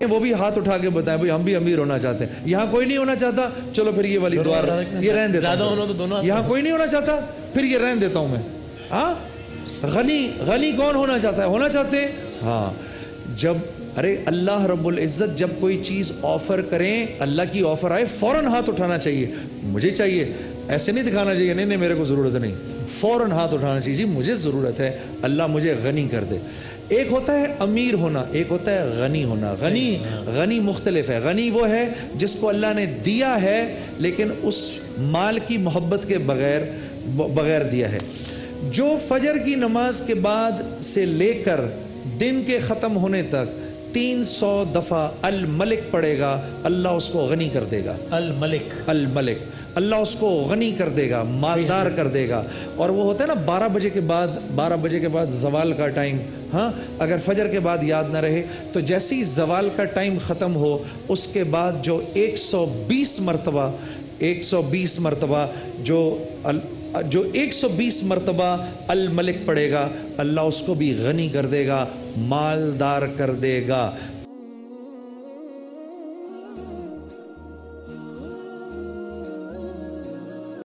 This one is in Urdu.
وہ بھی ہاتھ اٹھا کے بتائیں بھئی ہم بھی امیر ہونا چاہتے ہیں. یہاں کوئی نہیں ہونا چاہتا, چلو پھر یہ والی دعا یہ رہن دیتا ہوں. یہاں کوئی نہیں ہونا چاہتا, پھر یہ رہن دیتا ہوں میں. ہاں غنی کون ہونا چاہتا ہے؟ ہونا چاہتے ہیں. ہاں جب ارے اللہ رب العزت جب کوئی چیز آفر کریں, اللہ کی آفر آئے, فوراً ہاتھ اٹھانا چاہیے. مجھے چاہیے, ایسے نہیں دکھانا چاہیے نہیں میرے کو ضرورت نہیں. فوراً ہاتھ اٹھانا چاہیے, جی مجھے ضرورت ہے, اللہ مجھے غنی کر دے. ایک ہوتا ہے امیر ہونا, ایک ہوتا ہے غنی ہونا. غنی مختلف ہے. غنی وہ ہے جس کو اللہ نے دیا ہے لیکن اس مال کی محبت کے بغیر دیا ہے. جو فجر کی نماز کے بعد سے لے کر دن کے ختم ہونے تک 300 دفعہ الملک پڑھے گا, اللہ اس کو غنی کر دے گا. الملک اللہ اس کو غنی کر دے گا, مالدار کر دے گا. اور وہ ہوتا ہے نا 12 بجے کے بعد زوال کا ٹائم. ہاں اگر فجر کے بعد یاد نہ رہے تو جیسی زوال کا ٹائم ختم ہو اس کے بعد جو 120 مرتبہ جو 120 مرتبہ الملک پڑھے گا, اللہ اس کو بھی غنی کر دے گا, مالدار کر دے گا.